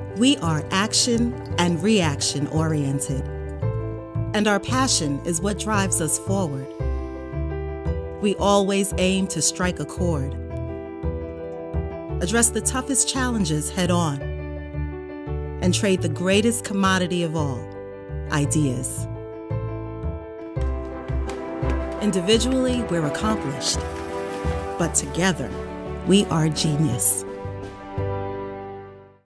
We are action and reaction oriented, and our passion is what drives us forward. We always aim to strike a chord, address the toughest challenges head on, and trade the greatest commodity of all, ideas. Individually, we're accomplished, but together, we are genius.